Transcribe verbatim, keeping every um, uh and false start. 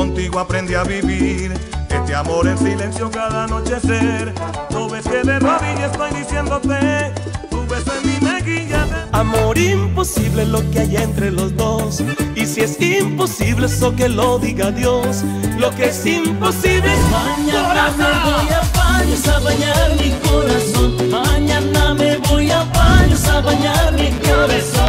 contigo aprendí a vivir este amor en silencio cada anochecer. No ves que de rodillas estoy diciéndote, tu beso en mi mejilla de... Amor imposible lo que hay entre los dos, y si es imposible eso que lo diga Dios. Lo que es imposible es mañana me voy a baños a bañar mi corazón. Mañana me voy a baños a bañar mi corazón.